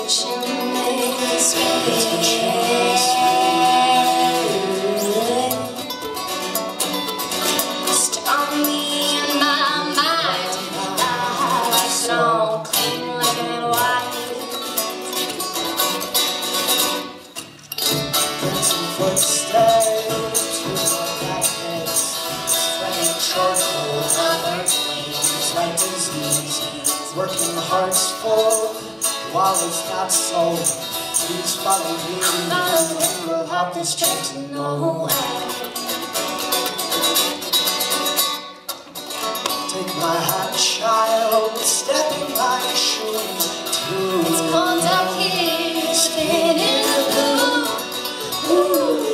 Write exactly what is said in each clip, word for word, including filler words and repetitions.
Working the hearts full, while it's not so, please follow me, and we'll have this train to nowhere. Take my hand, child, step in my shoes, too. It's cold out here, spinning in the blue. Ooh.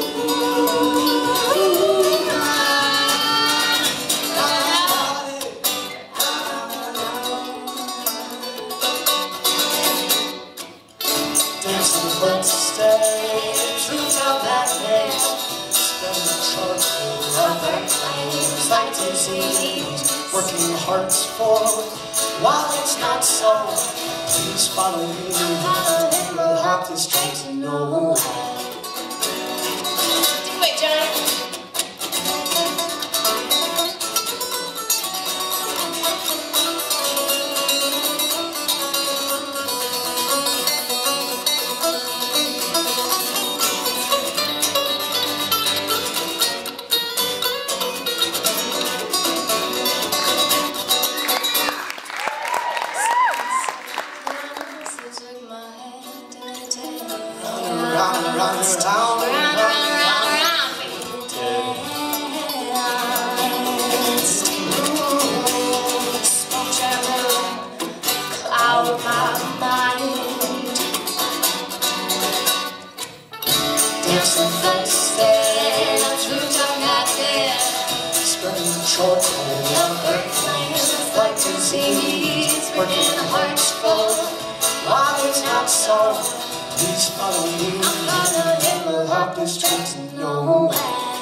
Dancing footsteps, roots out that neck, spin the charcoal of their flames like disease, working hearts full, while it's not so, please follow me, and we'll have this train to nowhere. Do it, Johnny. Round and round and round, round, round, round, round. Dance. Smoke travel, cloud my mind. Dancing footsteps, roots of nothing. spreading charcoal Of earth flames like disease, burning hearts full. while it's not so, please follow me, I'm following. and we'll have this train to nowhere.